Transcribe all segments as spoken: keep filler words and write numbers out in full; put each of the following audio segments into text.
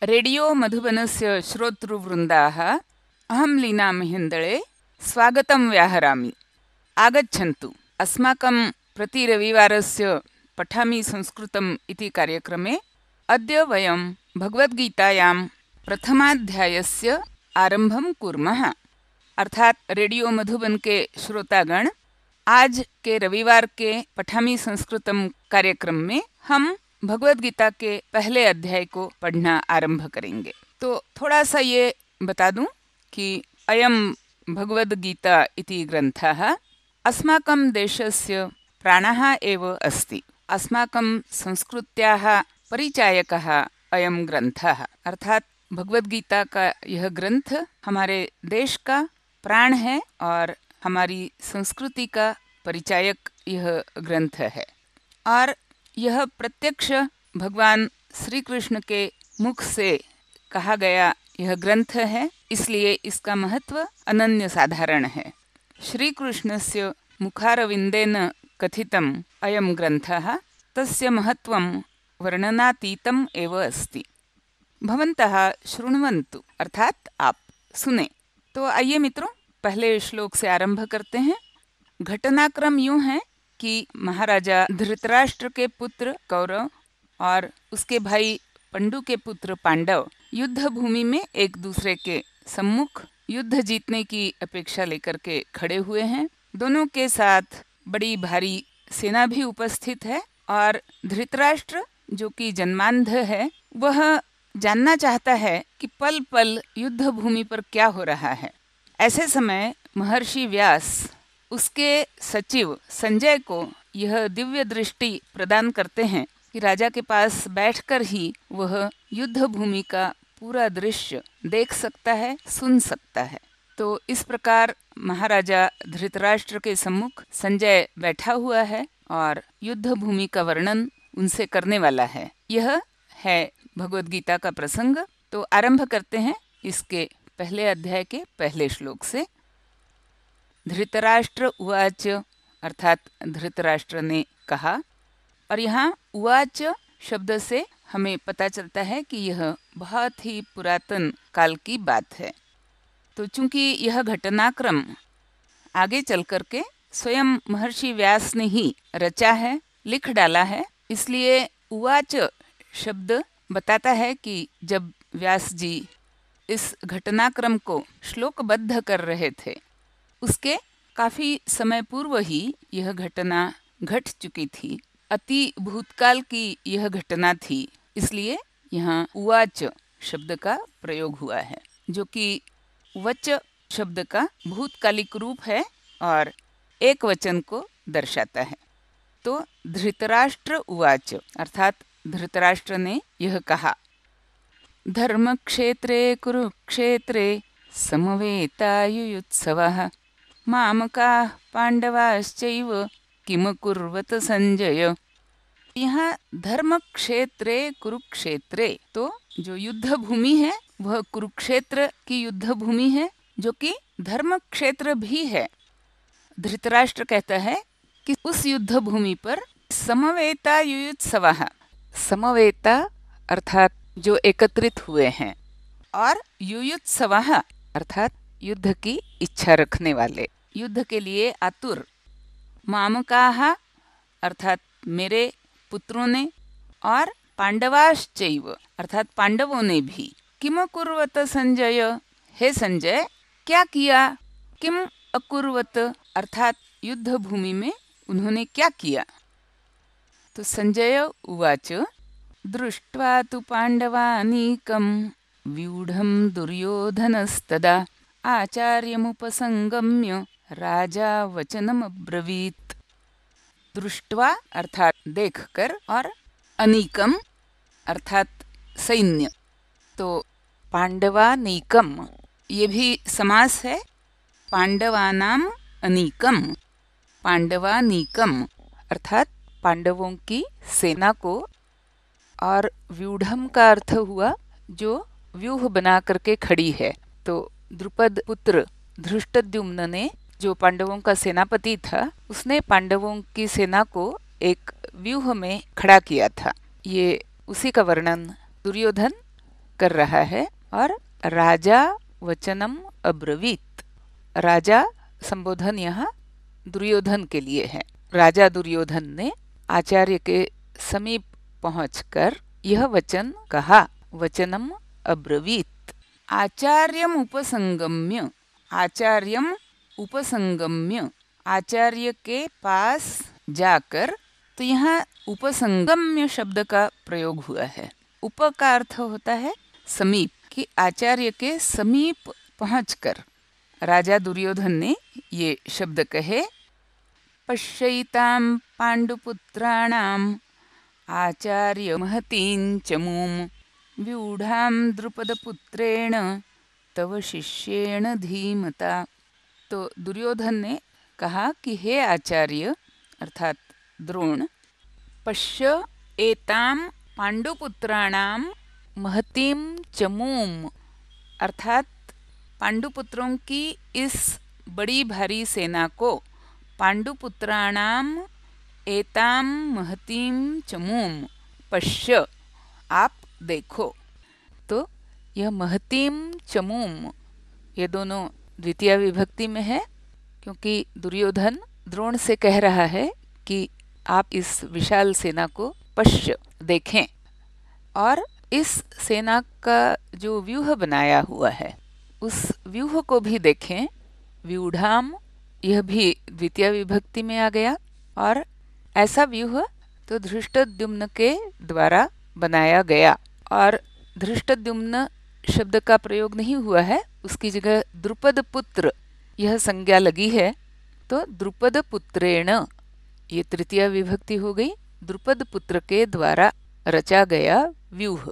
Radio मधुबनस्य श्रोतृवृन्दाः अहं लीना महेन्दळे स्वागतं व्याहरामि। आगच्छन्तु अस्माकं प्रतिरविवारस्य पठामि संस्कृतम् इति कार्यक्रमे अद्य वयं भगवद्गीतायां प्रथमाध्यायस्य आरम्भं कुर्मः। अर्थात रेडियो मधुबन के श्रोतागण, आज के रविवार के पठामी संस्कृतम कार्यक्रम में हम भगवद गीता के पहले अध्याय को पढ़ना आरंभ करेंगे। तो थोड़ा सा ये बता दूं कि अयं भगवद गीता इति ग्रन्थः अस्माकं देशस्य प्राणः एव अस्ति। अस्माकं संस्कृत्याः परिचायकः अयं ग्रन्थः। अर्थात भगवद गीता का यह ग्रंथ हमारे देश का प्राण है और हमारी संस्कृति का परिचायक यह ग्रंथ है। और यह प्रत्यक्ष भगवान श्री कृष्ण के मुख से कहा गया यह ग्रंथ है, इसलिए इसका महत्व अनन्य साधारण है। श्री कृष्णस्य मुखारविंदेन कथितम् अयं ग्रंथः तस्य महत्वं वर्णनातीतम् एव अस्ति। भवन्तः शृण्वन्तु, अर्थात आप सुने। तो आइए मित्रों, पहले श्लोक से आरंभ करते हैं। घटनाक्रम यूं है कि महाराजा धृतराष्ट्र के पुत्र कौरव और उसके भाई पंडु के पुत्र पांडव युद्ध भूमि में एक दूसरे के सम्मुख युद्ध जीतने की अपेक्षा लेकर के खड़े हुए हैं। दोनों के साथ बड़ी भारी सेना भी उपस्थित है और धृतराष्ट्र, जो कि जन्मांध है, वह जानना चाहता है कि पल पल युद्ध भूमि पर क्या हो रहा है। ऐसे समय महर्षि व्यास उसके सचिव संजय को यह दिव्य दृष्टि प्रदान करते हैं कि राजा के पास बैठकर ही वह युद्ध भूमि का पूरा दृश्य देख सकता है, सुन सकता है। तो इस प्रकार महाराजा धृतराष्ट्र के सम्मुख संजय बैठा हुआ है और युद्ध भूमि का वर्णन उनसे करने वाला है। यह है भगवद गीता का प्रसंग। तो आरंभ करते हैं इसके पहले अध्याय के पहले श्लोक से। धृतराष्ट्र उवाच, अर्थात धृतराष्ट्र ने कहा। और यहाँ उवाच शब्द से हमें पता चलता है कि यह बहुत ही पुरातन काल की बात है। तो चूंकि यह घटनाक्रम आगे चल करके स्वयं महर्षि व्यास ने ही रचा है, लिख डाला है, इसलिए उवाच शब्द बताता है कि जब व्यास जी इस घटनाक्रम को श्लोकबद्ध कर रहे थे, उसके काफी समय पूर्व ही यह घटना घट चुकी थी। अति भूतकाल की यह घटना थी, इसलिए यहाँ उवाच शब्द का प्रयोग हुआ है, जो कि वच शब्द का भूतकालिक रूप है और एक वचन को दर्शाता है। तो धृतराष्ट्र उवाच, अर्थात धृतराष्ट्र ने यह कहा। धर्मक्षेत्रे कुरुक्षेत्रे समवेतायुयुत्सवः मामकाः पांडवाश्चैव किमकुर्वत संजय। यहाँ धर्म क्षेत्रे कुरुक्षेत्रे, तो जो युद्ध भूमि है वह कुरुक्षेत्र की युद्ध भूमि है, जो कि धर्म क्षेत्र भी है। धृतराष्ट्र कहता है कि उस युद्ध भूमि पर समवेता युयुत्सवः, समवेता अर्थात जो एकत्रित हुए हैं, और युयुत्सवः अर्थात युद्ध की इच्छा रखने वाले, युद्ध के लिए आतुर। मामकाः अर्थात मेरे पुत्रों ने, और पांडवाश्चैव अर्थात पांडवों ने भी। किम अकुर्वत संजय, हे संजय क्या किया। किम अकुर्वत अर्थात युद्ध भूमि में उन्होंने क्या किया। तो संजय उवाच, दृष्ट्वा तु पांडवानीकं व्यूढ़ं दुर्योधनस्तदा आचार्यमुपसंगम्य राजा वचनमब्रवीत्। दृष्ट्वा अर्थात देखकर, और अनीकम अर्थात सैन्य। तो पांडवानीकम ये भी समास है। पांडवानाम अनीकम, पांडवानीकम अर्थात पांडवों की सेना को, और व्यूढ़म का अर्थ हुआ जो व्यूह बना करके खड़ी है। तो द्रुपद पुत्र धृष्टद्युम्न ने, जो पांडवों का सेनापति था, उसने पांडवों की सेना को एक व्यूह में खड़ा किया था। ये उसी का वर्णन दुर्योधन कर रहा है और राजा वचनम अब्रवीत। राजा संबोधन यहाँ दुर्योधन के लिए है। राजा दुर्योधन ने आचार्य के समीप पहुंचकर यह वचन कहा, वचनम अब्रवीत। आचार्यम उपसंगम्य, आचार्यम उपसंगम्य, आचार्य के पास जाकर, तो यहाँ उपसंगम्य शब्द का प्रयोग हुआ है। उप का अर्थ होता है समीप, कि आचार्य के समीप पहुंचकर राजा दुर्योधन ने ये शब्द कहे, पश्यैतां पांडुपुत्राणाम आचार्य महतीं चमूम व्यूढ़ां द्रुपदपुत्रेण तव शिष्येण धीमता। तो दुर्योधन ने कहा कि हे आचार्य अर्थात द्रोण, पश्य एतां पांडुपुत्राणाम महतीं चमूम, अर्थात पांडुपुत्रों की इस बड़ी भारी सेना को, पांडुपुत्राणाम एतां महतीं चमूम, पश्य आप देखो। तो यह महतीं चमूम ये दोनों द्वितीय विभक्ति में है, क्योंकि दुर्योधन द्रोण से कह रहा है कि आप इस विशाल सेना को पश्य देखें, और इस सेना का जो व्यूह बनाया हुआ है उस व्यूह को भी देखें। व्यूढ़ाम यह भी द्वितीय विभक्ति में आ गया, और ऐसा व्यूह तो धृष्टद्युम्न के द्वारा बनाया गया, और धृष्टद्युम्न शब्द का प्रयोग नहीं हुआ है, उसकी जगह द्रुपद पुत्र यह संज्ञा लगी है। तो द्रुपद पुत्रेण ये तृतीय विभक्ति हो गई, द्रुपद पुत्र के द्वारा रचा गया व्यूह।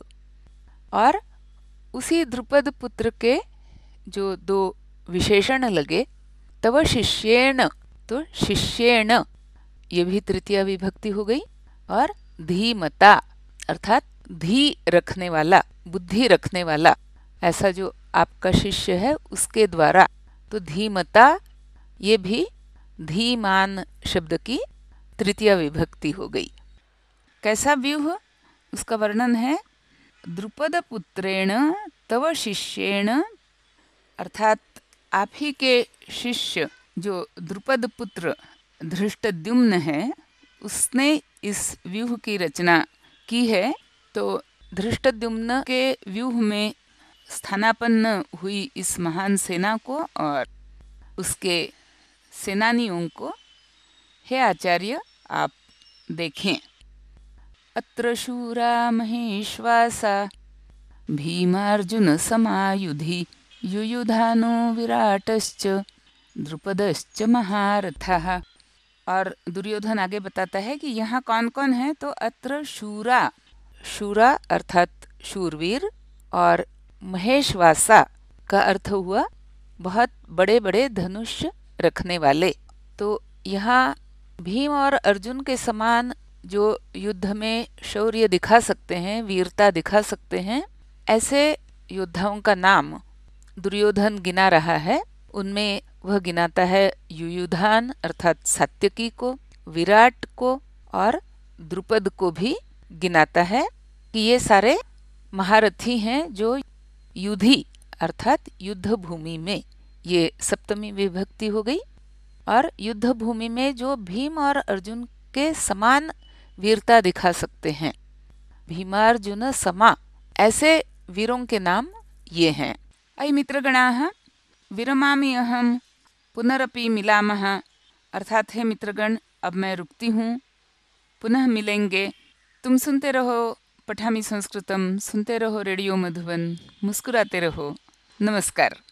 और उसी द्रुपद पुत्र के जो दो विशेषण लगे, तव शिष्येण, तो शिष्येण ये भी तृतीय विभक्ति हो गई, और धीमता अर्थात धी रखने वाला, बुद्धि रखने वाला, ऐसा जो आपका शिष्य है उसके द्वारा। तो धीमता ये भी धीमान शब्द की तृतीय विभक्ति हो गई। कैसा व्यूह, उसका वर्णन है, द्रुपद पुत्रेण तव शिष्येण, अर्थात आप ही के शिष्य जो द्रुपद पुत्र धृष्टद्युम्न है, उसने इस व्यूह की रचना की है। तो धृष्टद्युम्न के व्यूह में स्थानापन्न हुई इस महान सेना को और उसके सेनानियों को हे आचार्य आप देखें। अत्र शूरा महेश्वासा भीमार्जुन समायुधि युयुधानो विराटश्च द्रुपदश्च महारथः। और दुर्योधन आगे बताता है कि यहाँ कौन कौन है, तो अत्र शूरा, शूरा अर्थात शूरवीर, और महेशवासा का अर्थ हुआ बहुत बड़े बड़े धनुष रखने वाले। तो यहाँ भीम और अर्जुन के समान जो युद्ध में शौर्य दिखा सकते हैं, वीरता दिखा सकते हैं, ऐसे योद्धाओं का नाम दुर्योधन गिना रहा है। उनमें वह गिनाता है युयुधान अर्थात सात्यकी को, विराट को और द्रुपद को भी गिनाता है कि ये सारे महारथी हैं जो युधि अर्थात युद्ध भूमि में, ये सप्तमी विभक्ति हो गई, और युद्ध भूमि में जो भीम और अर्जुन के समान वीरता दिखा सकते हैं, भीमार्जुन समा, ऐसे वीरों के नाम ये हैं। अयि मित्रगणाः विरमामि अहम पुनरपि मिलामः, अर्थात है मित्रगण अब मैं रुकती हूँ, पुनः मिलेंगे। तुम सुनते रहो पठामी संस्कृतम, सुनते रहो रेडियो मधुबन, मुस्कुराते रहो। नमस्कार।